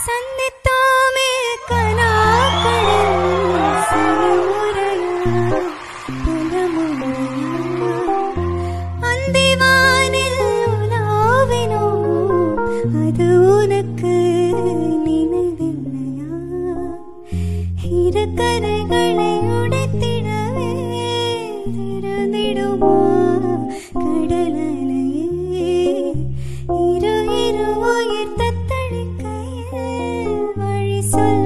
சந்தித்தோமே கனாக்களில் செய்முறையா புலமுறையா அந்திவானில் உலாவினோம் அது உனக்கு நினைவில்லையா இரு கரைகளை உடைத்திடவே திறந்திடுமா கடலையே இரு இரு உயிர் தத்தளிக்கையில் வழி சொல்ல